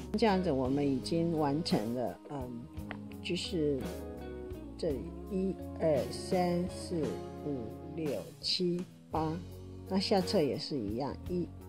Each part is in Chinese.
这样子我们已经完成了，就是这里1、2、3、4、5、6、7、8，那下册也是一样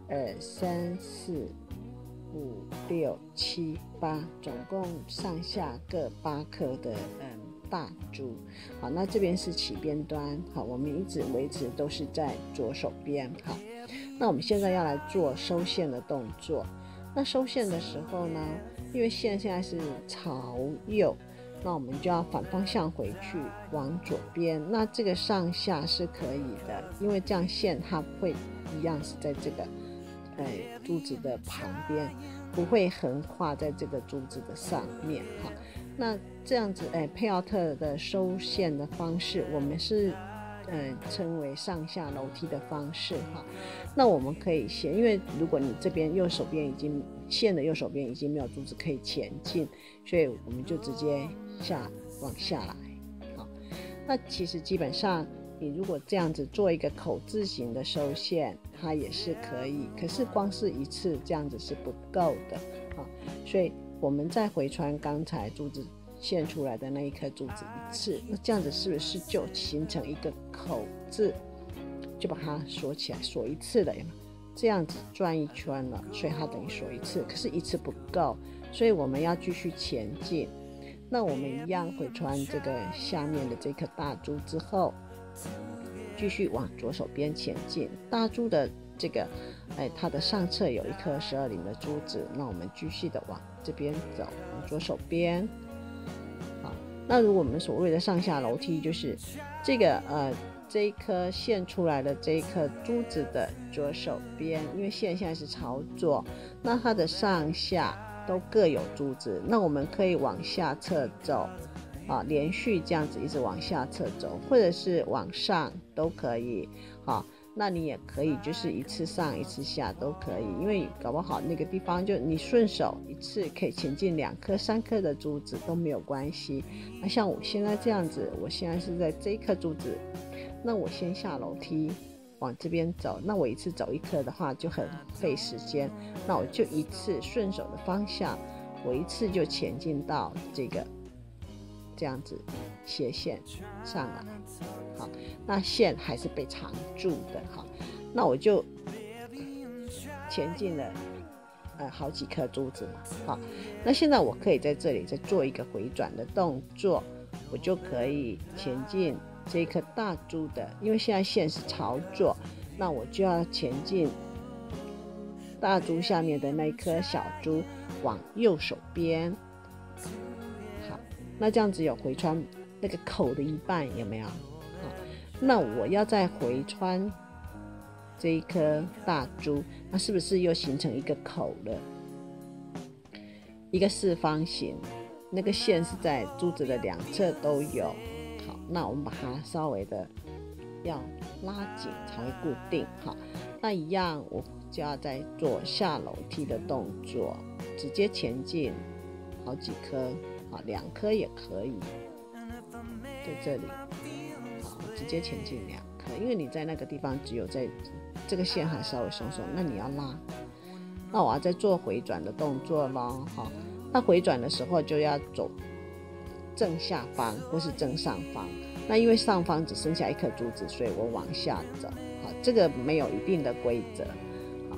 ，1、2、3、4、5、6、7、8，总共上下各8颗的大珠。好，那这边是起边端，好，我们一直维持都是在左手边。好，那我们现在要来做收线的动作。那收线的时候呢，因为线现在是朝右，那我们就要反方向回去往左边。那这个上下是可以的，因为这样线它会一样是在这个珠子的旁边，不会横跨在这个珠子的上面。好，那这样子佩奥特的收线的方式，我们是称为上下楼梯的方式。哈，那我们可以先，因为如果你这边右手边已经线的右手边已经没有珠子可以前进，所以我们就直接往下来。好，那其实基本上你如果这样子做一个口字形的收线，它也是可以，可是光是一次这样子是不够的。好，所以我们再回传刚才珠子现出来的那一颗珠子一次，那这样子是不是就形成一个口字，就把它锁起来，锁一次了，有没有？这样子转一圈了，所以它等于锁一次，可是一次不够，所以我们要继续前进。那我们一样回传这个下面的这颗大珠之后，继续往左手边前进。大珠的这个它的上侧有一颗12铃的珠子，那我们继续的往这边走，往左手边。好，那如果我们所谓的上下楼梯，就是这个这一颗线出来的这一颗珠子的左手边，因为线现在是朝左，那它的上下都各有珠子，那我们可以往下侧走，连续这样子一直往下侧走，或者是往上都可以。好，那你也可以就是一次上一次下都可以，因为搞不好那个地方就你顺手一次可以前进2颗3颗的珠子都没有关系。那像我现在这样子，我现在是在这一颗珠子，那我先下楼梯往这边走，那我一次走1颗的话就很费时间，那我就一次顺手的方向，我一次就前进到这样子斜线上来。好，那线还是被藏住的。好，那我就前进了好几颗珠子嘛。好，那现在我可以在这里再做一个回转的动作，我就可以前进这颗大珠的，因为现在线是朝左，那我就要前进大珠下面的那一颗小珠往右手边。好，那这样子有回穿那个口的一半，有没有？好，那我要再回穿这一颗大珠，那是不是又形成一个口了？一个四方形，那个线是在珠子的2侧都有。好，那我们把它稍微的要拉紧才会固定。好，那一样我就要再做下楼梯的动作，直接前进好几颗，好，2颗也可以，在这里，好，直接前进2颗，因为你在那个地方只有在这个线还稍微松松，那你要拉，那我要再做回转的动作咯。好，那回转的时候就要走正下方或是正上方，那因为上方只剩下1颗珠子，所以我往下走。好，这个没有一定的规则。好，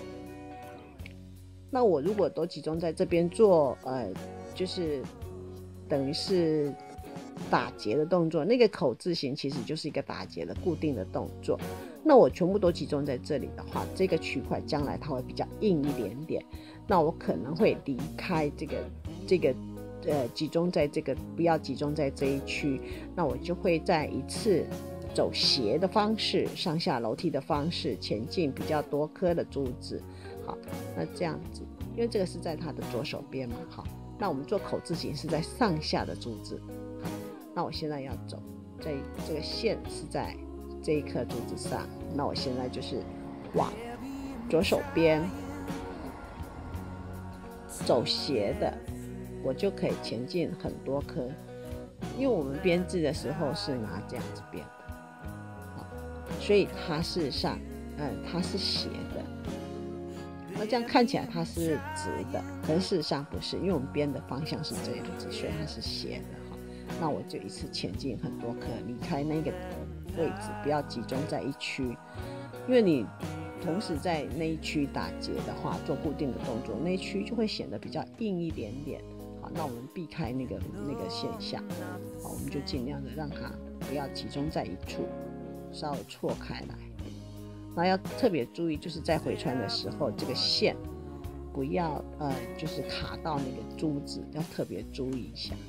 那我如果都集中在这边做就是等于是打结的动作，那个口字形其实就是一个打结的固定的动作。那我全部都集中在这里的话，这个区块将来它会比较硬一点点，那我可能会离开这个集中在这个，不要集中在这一区，那我就会再一次走斜的方式，上下楼梯的方式前进比较多颗的珠子。好，那这样子，因为这个是在它的左手边嘛。好，那我们做口字形是在上下的珠子。好，那我现在要走，这个线是在这一颗珠子上，那我现在就是往左手边走斜的，我就可以前进很多颗，因为我们编制的时候是拿这样子编的。好，所以它事实上它是斜的。 那这样看起来它是直的，可是事实上不是，因为我们编的方向是这样子，所以它是斜的哈。那我就一次前进很多颗，离开那个位置，不要集中在一区，因为你同时在那一区打结的话，做固定的动作，那一区就会显得比较硬一点点。好，那我们避开那个现象，好，我们就尽量的让它不要集中在一处，稍微错开来。那要特别注意，就是在回穿的时候，这个线不要就是卡到那个珠子，要特别注意一下。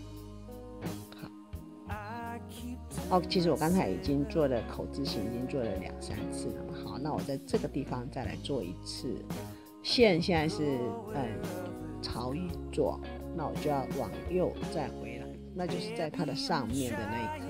好，其实我刚才已经做了口字形，已经做了2、3次了嘛。好，那我在这个地方再来做一次。线现在是朝左，那我就要往右再回来，那就是在它的上面的那一颗。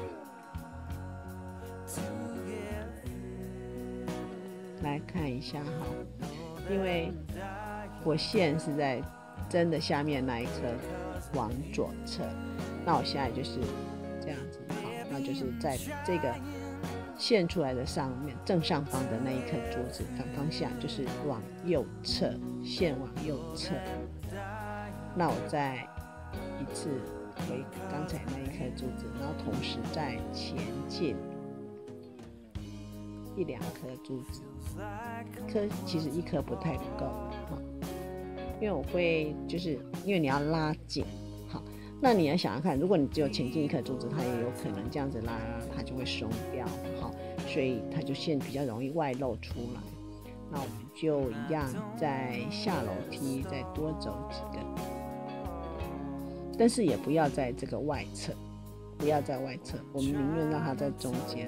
来看一下哈，因为我线是在针的下面那一颗往左侧，那我现在就是这样子，好，那就是在这个线出来的上面正上方的那一颗珠子，反方向就是往右侧，线往右侧。那我再一次回刚才那一颗珠子，然后同时再前进1、2颗珠子，其实1颗不太够，因为我会就是因为你要拉紧，好，那你要想想看，如果你只有前进1颗珠子，它也有可能这样子拉，它就会松掉，好，所以它就线比较容易外露出来。那我们就一样在下楼梯再多走几个，但是也不要在这个外侧，不要在外侧，我们宁愿让它在中间。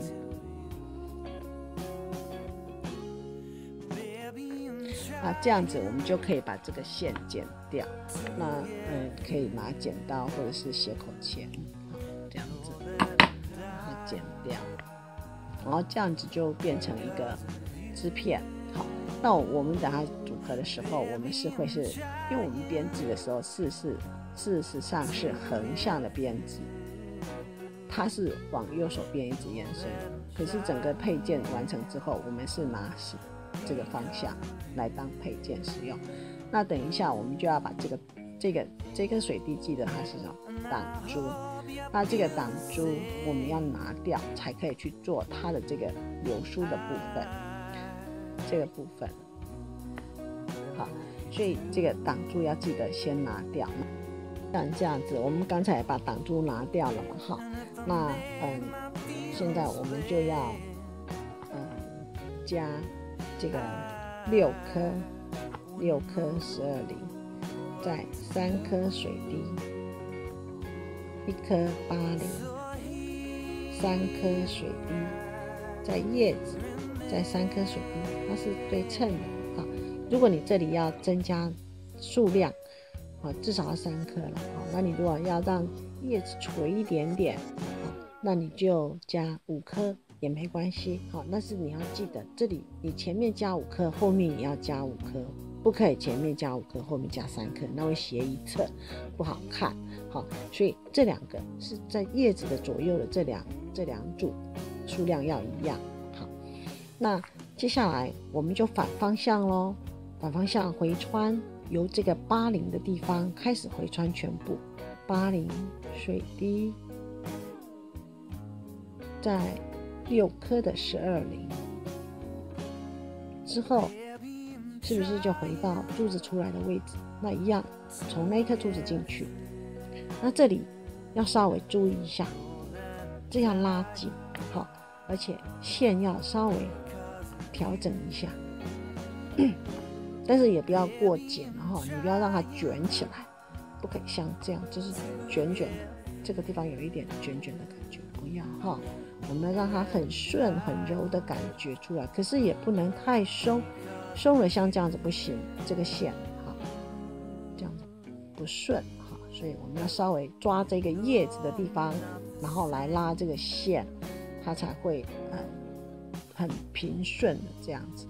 这样子我们就可以把这个线剪掉。那可以拿剪刀或者是斜口钳，这样子把它剪掉，然后这样子就变成一个织片。好，那我们等它组合的时候，我们是因为我们编织的时候事实上是横向的编织，它是往右手边一直延伸，可是整个配件完成之后，我们是拿这个方向来当配件使用。那等一下我们就要把这个水滴，记得它是什么挡珠，那这个挡珠我们要拿掉，才可以去做它的这个流苏的部分，这个部分。好，所以这个挡珠要记得先拿掉。像这样子，我们刚才把挡珠拿掉了嘛，好，那现在我们就要加这个6颗12厘，再3颗水滴，1颗8厘，3颗水滴，再叶子，再3颗水滴，它是对称的。好，如果你这里要增加数量，至少要3颗了。好，那你如果要让叶子垂一点点，那你就加5颗也没关系。好，但是你要记得，这里你前面加5颗，后面也要加5颗，不可以前面加5颗，后面加3颗，那会斜一侧，不好看。好，所以这2个是在叶子的左右的这两组数量要一样。好，那接下来我们就反方向咯，反方向回穿，由这个80的地方开始回穿全部，80水滴，在6颗的12厘之后，是不是就回到珠子出来的位置？那一样从那一颗珠子进去，那这里要稍微注意一下，这样拉紧，好，而且线要稍微调整一下，但是也不要过紧，你不要让它卷起来，不可以像这样，就是卷卷的，这个地方有一点卷卷的感觉，不要哈。我们让它很顺很柔的感觉出来，可是也不能太松，松了像这样子不行，这个线这样子不顺，所以我们要稍微抓这个叶子的地方，然后来拉这个线，它才会很平顺的这样子。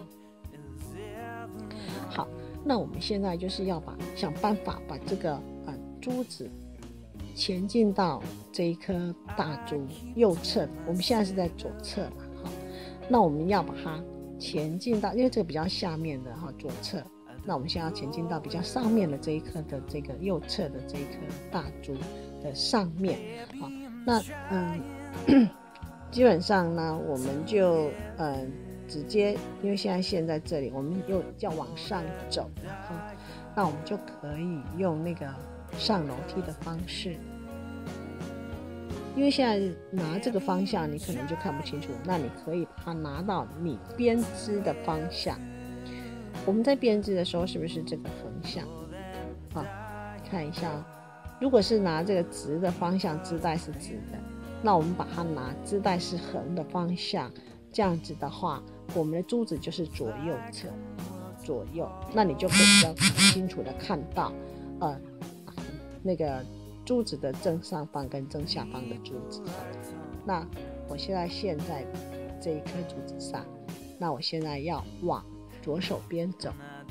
好，那我们现在就是要想办法把这个珠子前进到这一颗大珠右侧，我们现在是在左侧嘛，好，那我们要把它前进到，因为这个比较下面的左侧，那我们现在要前进到比较上面的这一颗的这个右侧的这一颗大珠的上面。好，那基本上呢，我们就直接，因为现在这里我们又要往上走，那我们就可以用那个上楼梯的方式。因为现在拿这个方向你可能就看不清楚，那你可以把它拿到你编织的方向。我们在编织的时候是不是这个横向？好，看一下如果是拿这个直的方向，织带是直的，那我们把它拿织带是横的方向，这样子的话，我们的珠子就是左右侧，左右，那你就可以比较清楚的看到那个珠子的正上方跟正下方的珠子。那我现在这一颗珠子上，那我现在要往左手边走，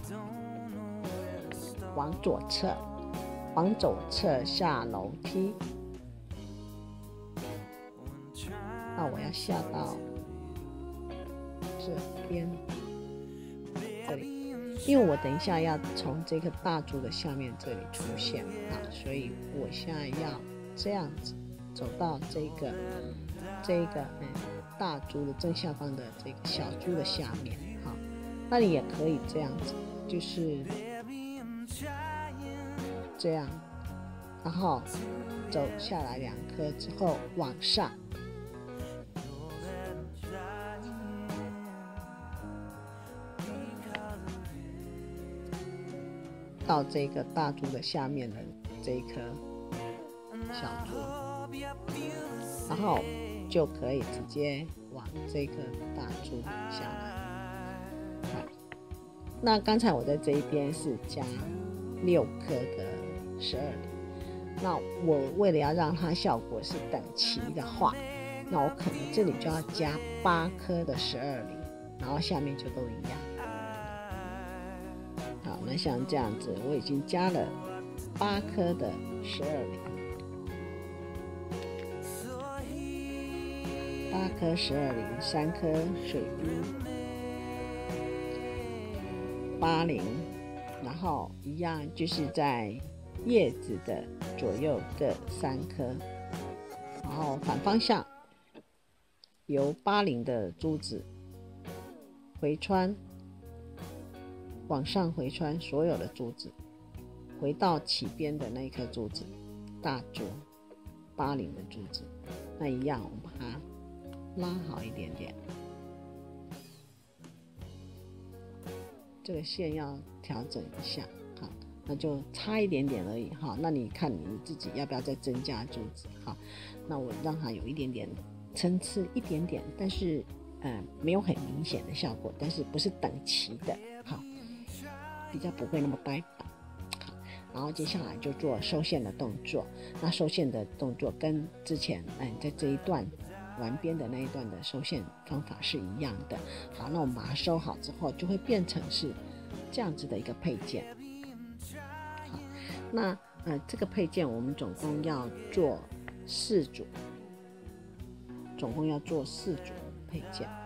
往左侧下楼梯。那我要下到这边这里，因为我等一下要从这个大珠的下面这里出现所以我现在要这样子走到这个大珠的正下方的这个小珠的下面。那你也可以这样子，就是这样，然后走下来2颗之后往上，到这个大珠的下面的这一颗小珠，然后就可以直接往这个大珠下来。那刚才我在这一边是加6颗的12厘，那我为了要让它效果是等齐的话，那我可能这里就要加8颗的12厘，然后下面就都一样。好，那像这样子我已经加了8颗的12厘，8颗12厘，3颗水珠80，然后一样就是在叶子的左右各3颗，然后反方向由80的珠子回穿，往上回穿所有的珠子，回到起边的那一颗珠子，大珠80的珠子，那一样我们把它拉好一点点。这个线要调整一下，好，那就差一点点而已哈。那你看你自己要不要再增加珠子？好，那我让它有一点点参差一点点，但是没有很明显的效果，但是不是等齐的，好，比较不会那么呆板。好，然后接下来就做收线的动作。那收线的动作跟之前在这一段完边的那一段的收线方法是一样的。好，那我们把它收好之后，就会变成是这样子的一个配件。好，那这个配件我们总共要做4组，配件。